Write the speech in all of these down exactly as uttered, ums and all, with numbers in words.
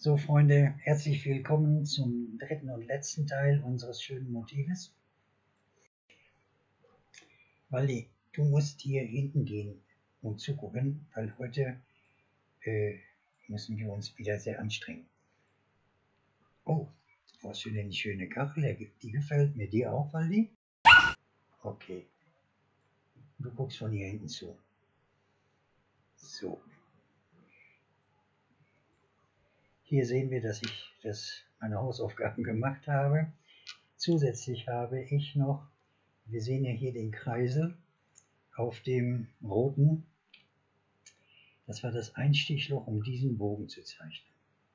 So, Freunde, herzlich willkommen zum dritten und letzten Teil unseres schönen Motives. Waldi, du musst hier hinten gehen und zugucken, weil heute äh, müssen wir uns wieder sehr anstrengen. Oh, was für eine schöne Kachel, die gefällt mir. Dir auch, Waldi? Okay, du guckst von hier hinten zu. So. Hier sehen wir, dass ich das, meine Hausaufgaben gemacht habe. Zusätzlich habe ich noch, wir sehen ja hier den Kreisel auf dem roten. Das war das Einstichloch, um diesen Bogen zu zeichnen.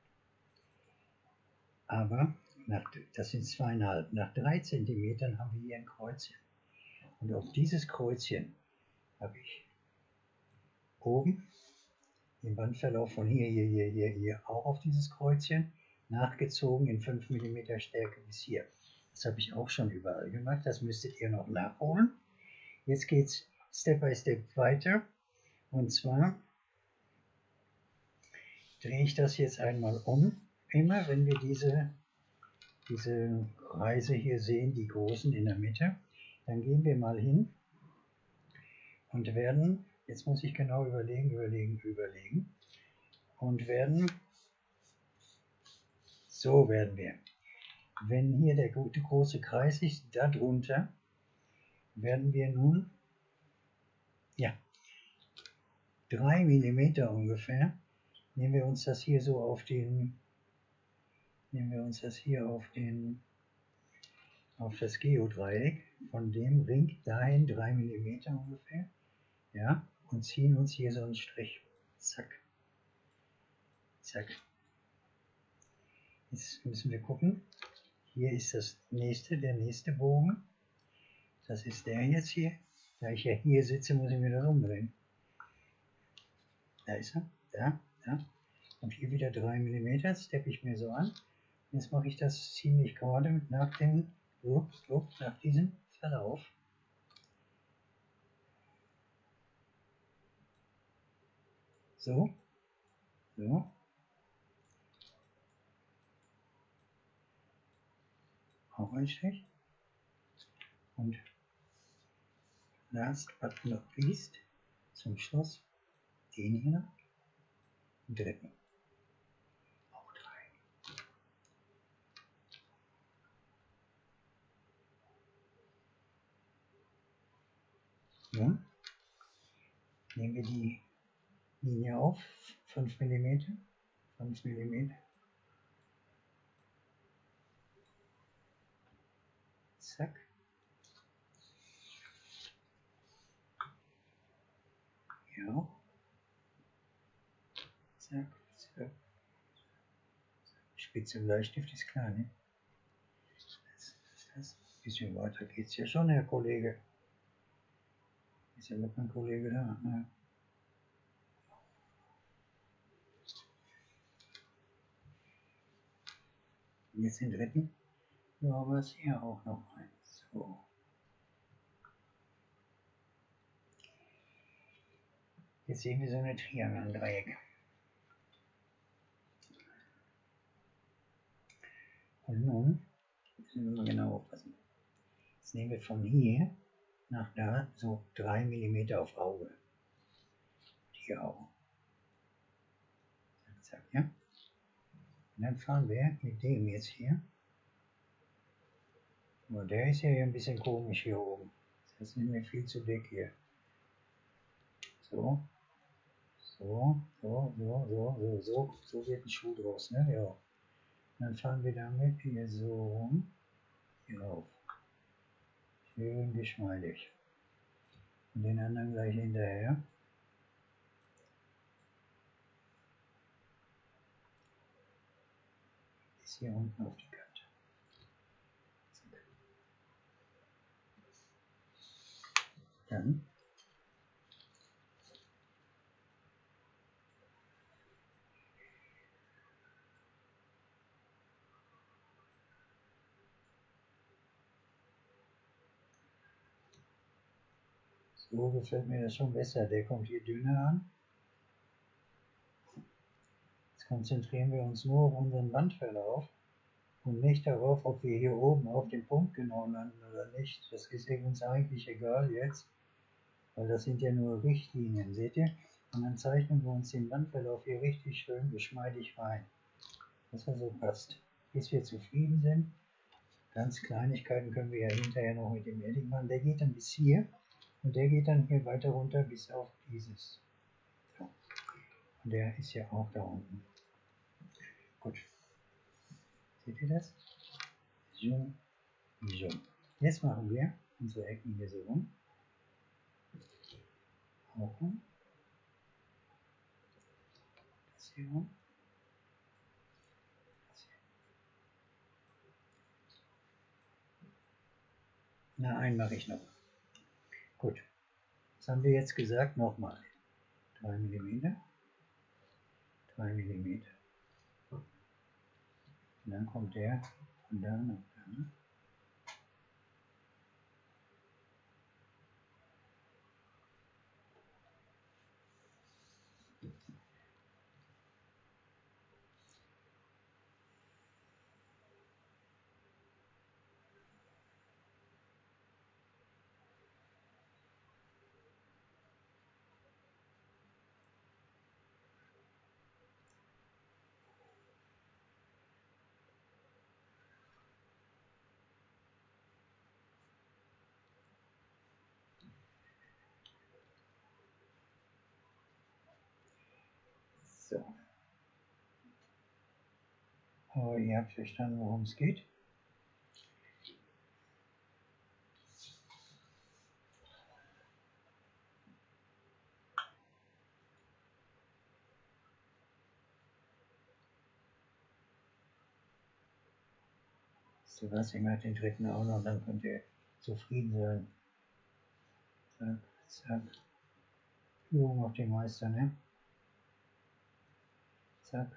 Aber, nach, das sind zweieinhalb, nach drei Zentimetern haben wir hier ein Kreuzchen. Und auf dieses Kreuzchen habe ich oben den Bandverlauf von hier, hier, hier, hier, hier auch auf dieses Kreuzchen nachgezogen in fünf Millimeter Stärke bis hier. Das habe ich auch schon überall gemacht, das müsstet ihr noch nachholen. Jetzt geht es Step by Step weiter, und zwar drehe ich das jetzt einmal um. Immer wenn wir diese, diese Kreise hier sehen, die großen in der Mitte, dann gehen wir mal hin und werden, jetzt muss ich genau überlegen, überlegen, überlegen, und werden, so werden wir, wenn hier der gute große Kreis ist, darunter werden wir nun, ja, drei Millimeter ungefähr, nehmen wir uns das hier so auf den, nehmen wir uns das hier auf den, auf das Geodreieck, von dem Ring dahin drei Millimeter ungefähr, ja, und ziehen uns hier so einen Strich, zack, zack. Jetzt müssen wir gucken, hier ist das nächste, der nächste Bogen, das ist der jetzt hier, da ich ja hier sitze, muss ich mir das umdrehen. Da ist er, da, da, und hier wieder drei Millimeter, steppe ich mir so an. Jetzt mache ich das ziemlich gerade nach dem, so, so, nach diesem Verlauf. So, so. Auch ein Strich. Und last but not least, zum Schluss, den hier noch. Den dritten. Auch drei. Nun nehmen wir die Linie auf, fünf Millimeter, fünf Millimeter. Zack. Ja. Zack, zack. Spitze Bleistift ist klar, ne? Das, das, das. Ein bisschen weiter geht's ja schon, Herr Kollege. Ist ja noch ein Kollege da, ne? Jetzt den dritten. Ja, aber es hier auch noch eins. So. Jetzt sehen wir so eine Triangeldreieck. Und nun müssen wir mal genau aufpassen. Jetzt nehmen wir von hier nach da so drei Millimeter auf Auge. Hier auch. Zack, zack, ja. Und dann fahren wir mit dem jetzt hier. Aber der ist ja hier ein bisschen komisch hier oben. Das ist mir viel zu dick hier. So. So, so, so, so, so, so, so wird ein Schuh draus, ne? Ja. Und dann fahren wir damit hier so rum, hier auf. Schön geschmeidig. Und den anderen gleich hinterher. Bis hier unten auf die Kante. Zack. Dann so gefällt mir das schon besser. Der kommt hier dünner an. Jetzt konzentrieren wir uns nur auf unseren Wandverlauf und nicht darauf, ob wir hier oben auf dem Punkt genau landen oder nicht. Das ist uns eigentlich egal jetzt, weil das sind ja nur Richtlinien, seht ihr? Und dann zeichnen wir uns den Wandverlauf hier richtig schön geschmeidig rein, dass er so passt, bis wir zufrieden sind. Ganz Kleinigkeiten können wir ja hinterher noch mit dem Edding machen. Der geht dann bis hier und der geht dann hier weiter runter bis auf dieses. So. Und der ist ja auch da unten. Gut. Seht ihr das? So, so. Jetzt machen wir unsere Ecken hier so rum. Auch rum. Das hier rum. Das hier. Na, einen mache ich noch. Gut. Was haben wir jetzt gesagt? Nochmal. drei Millimeter. drei Millimeter. Und dann kommt der von da nach da. So. Aber ihr habt verstanden, worum es geht. So lasse ich mal den dritten auch noch, dann könnt ihr zufrieden sein. Zack, zack. Führung auf den Meister, ne? Zack.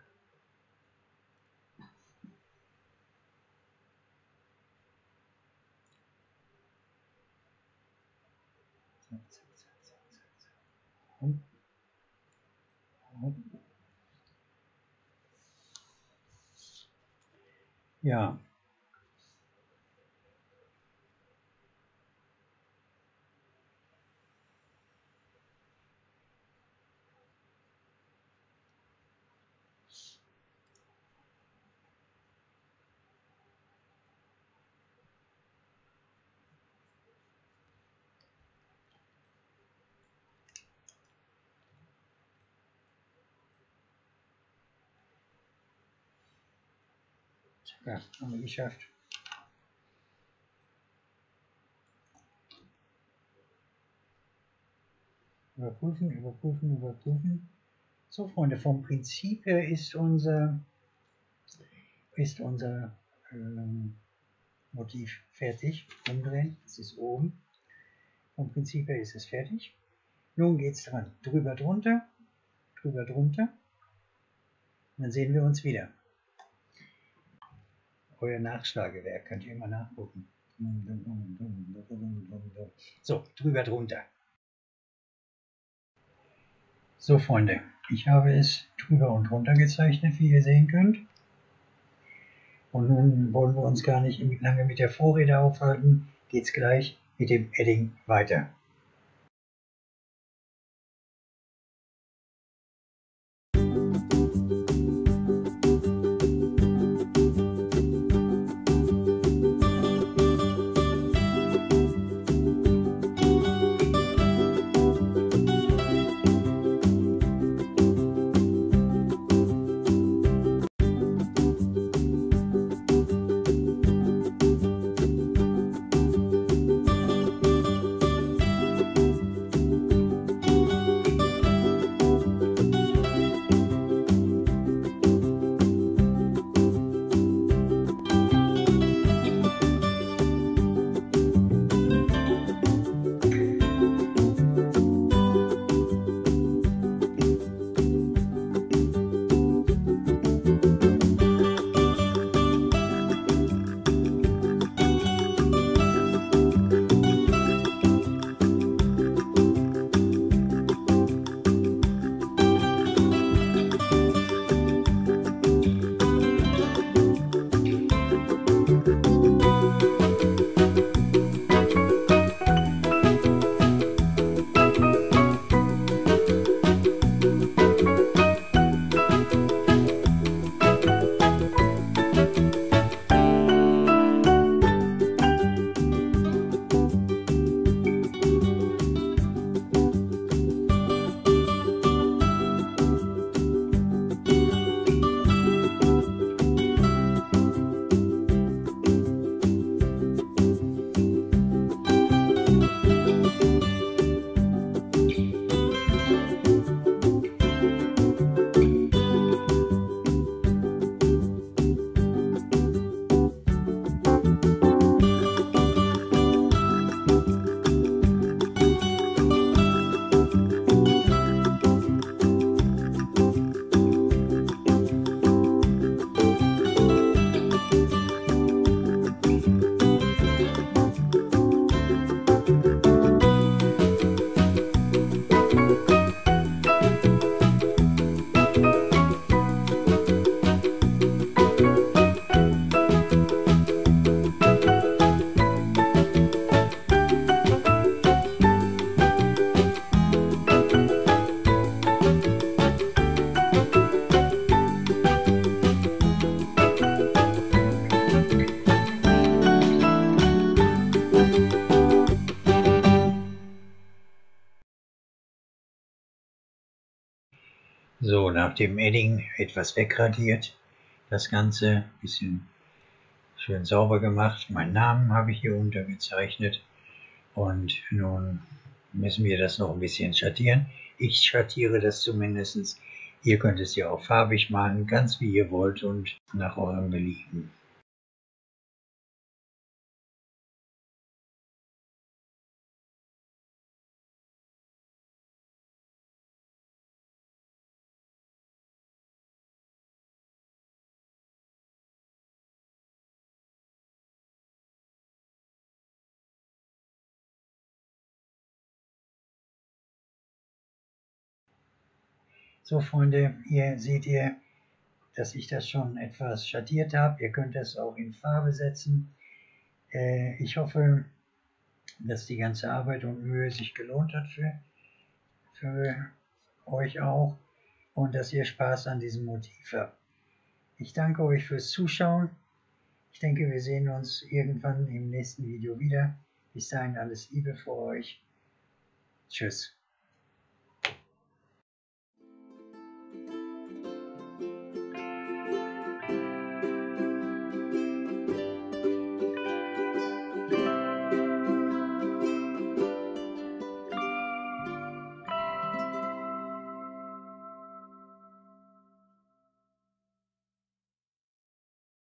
Zack, zack, zack, zack, zack, zack. Und, und. Ja. Ja, haben wir geschafft. Überprüfen, überprüfen, überprüfen. So, Freunde, vom Prinzip her ist unser, ist unser ähm, Motiv fertig. Umdrehen, das ist oben. Vom Prinzip her ist es fertig. Nun geht es dran. Drüber, drunter, drüber, drunter. Und dann sehen wir uns wieder. Euer Nachschlagewerk könnt ihr immer nachgucken. So, drüber, drunter. So, Freunde, ich habe es drüber und drunter gezeichnet, wie ihr sehen könnt. Und nun wollen wir uns gar nicht lange mit der Vorrede aufhalten. Geht es gleich mit dem Edding weiter. So, nach dem Edding etwas wegradiert, das Ganze ein bisschen schön sauber gemacht. Meinen Namen habe ich hier untergezeichnet und nun müssen wir das noch ein bisschen schattieren. Ich schattiere das zumindest. Ihr könnt es ja auch farbig malen, ganz wie ihr wollt und nach eurem Belieben. So Freunde, hier seht ihr, dass ich das schon etwas schattiert habe. Ihr könnt das auch in Farbe setzen. Äh, ich hoffe, dass die ganze Arbeit und Mühe sich gelohnt hat für, für euch auch und dass ihr Spaß an diesem Motiv habt. Ich danke euch fürs Zuschauen. Ich denke, wir sehen uns irgendwann im nächsten Video wieder. Bis dahin alles Liebe für euch. Tschüss.